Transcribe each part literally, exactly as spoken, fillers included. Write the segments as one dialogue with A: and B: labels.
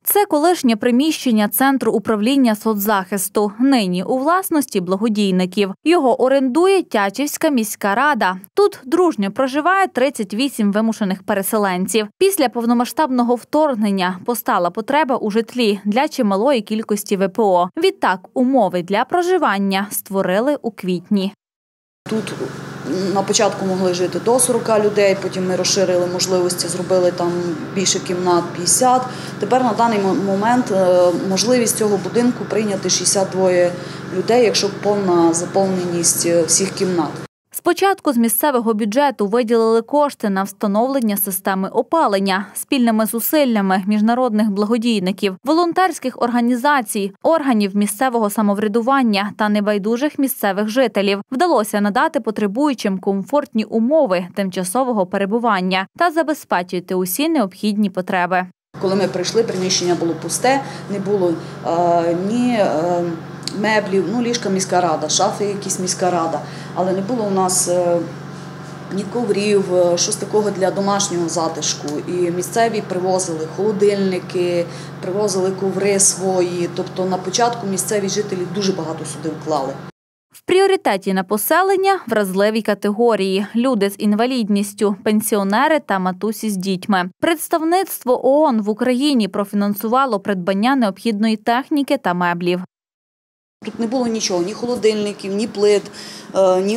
A: Це колишнє приміщення Центру управління соцзахисту. Нині у власності благодійників. Його орендує Тячівська міська рада. Тут дружньо проживає тридцять вісім вимушених переселенців. Після повномасштабного вторгнення постала потреба у житлі для чималої кількості ве пе о. Відтак, умови для проживання створили у квітні.
B: Тут на початку могли жити до сорока людей, потім ми розширили можливості, зробили там більше кімнат – п'ятдесят. Тепер на даний момент можливість цього будинку прийняти шістдесят два людей, якщо повна заповненість всіх кімнат.
A: Спочатку з місцевого бюджету виділили кошти на встановлення системи опалення. Спільними зусиллями міжнародних благодійників, волонтерських організацій, органів місцевого самоврядування та небайдужих місцевих жителів вдалося надати потребуючим комфортні умови тимчасового перебування та забезпечити усі необхідні потреби.
B: Коли ми прийшли, приміщення було пусте, не було е, ні е, меблів, ну ліжка міська рада, шафи якісь міська рада, але не було у нас е, ні коврів, щось такого для домашнього затишку. І місцеві привозили холодильники, привозили коври свої, тобто на початку місцеві жителі дуже багато сюди вклали.
A: В пріоритеті на поселення – вразливі категорії – люди з інвалідністю, пенсіонери та матусі з дітьми. Представництво о о ен в Україні профінансувало придбання необхідної техніки та меблів.
B: Тут не було нічого, ні холодильників, ні плит, ні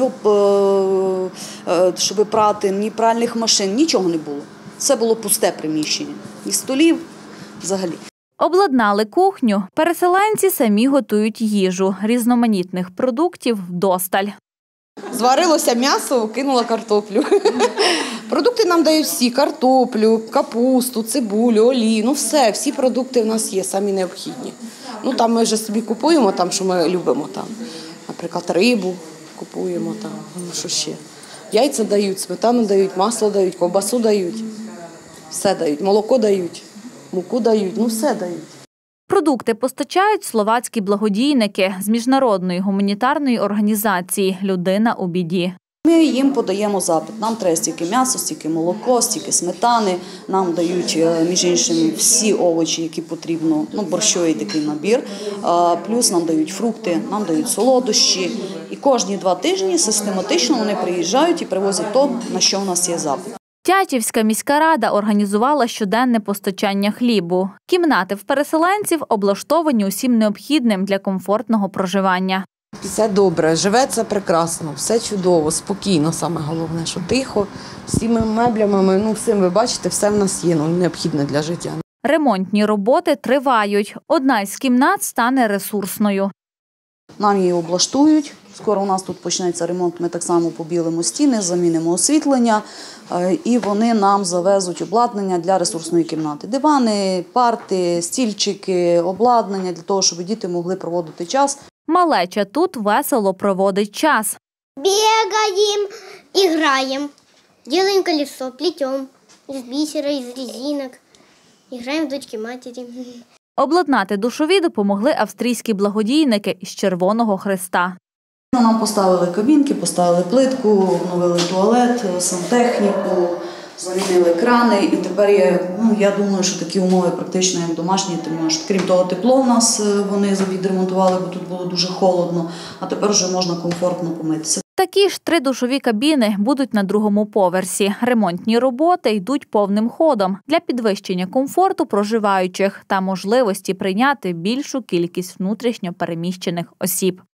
B: щоб прати, ні пральних машин, нічого не було. Це було пусте приміщення, ні столів взагалі.
A: Обладнали кухню. Переселенці самі готують їжу. Різноманітних продуктів вдосталь.
C: Зварилося м'ясо, кинула картоплю. Продукти нам дають всі – картоплю, капусту, цибулю, олію, ну все, всі продукти в нас є, самі необхідні. Ну там ми вже собі купуємо, там, що ми любимо, там, наприклад, рибу купуємо, там, ну що ще. Яйця дають, сметану дають, масло дають, ковбасу дають, все дають, молоко дають, муку дають, ну все дають.
A: Продукти постачають словацькі благодійники з міжнародної гуманітарної організації «Людина у біді».
B: Ми їм подаємо запит. Нам треба стільки м'яса, стільки молоко, стільки сметани. Нам дають, між іншим, всі овочі, які потрібно, ну, борщовий такий набір. Плюс нам дають фрукти, нам дають солодощі. І кожні два тижні систематично вони приїжджають і привозять то, на що в нас є запит.
A: Тячівська міська рада організувала щоденне постачання хлібу. Кімнати в переселенців облаштовані усім необхідним для комфортного проживання.
C: Все добре, живеться прекрасно, все чудово, спокійно, саме головне, що тихо, всіми меблями, ну всім ви бачите, все в нас є, ну, необхідне для життя.
A: Ремонтні роботи тривають. Одна із кімнат стане ресурсною.
B: Нам її облаштують. Скоро у нас тут почнеться ремонт, ми так само побілимо стіни, замінимо освітлення і вони нам завезуть обладнання для ресурсної кімнати. Дивани, парти, стільчики, обладнання для того, щоб діти могли проводити час.
A: Малеча тут весело проводить час.
D: Бігаємо, граємо, робимо колесо, плетемо з бісера, з резинок, граємо в дочки-матері.
A: Обладнати душові допомогли австрійські благодійники із Червоного Хреста.
B: Нам поставили кабінки, поставили плитку, обновили туалет, сантехніку, замінили крани. І тепер є, ну, я думаю, що такі умови практично як домашні. Тому що, крім того, тепло в нас вони відремонтували, бо тут було дуже холодно, а тепер вже можна комфортно помитися.
A: Такі ж три душові кабіни будуть на другому поверсі. Ремонтні роботи йдуть повним ходом для підвищення комфорту проживаючих та можливості прийняти більшу кількість внутрішньо переміщених осіб.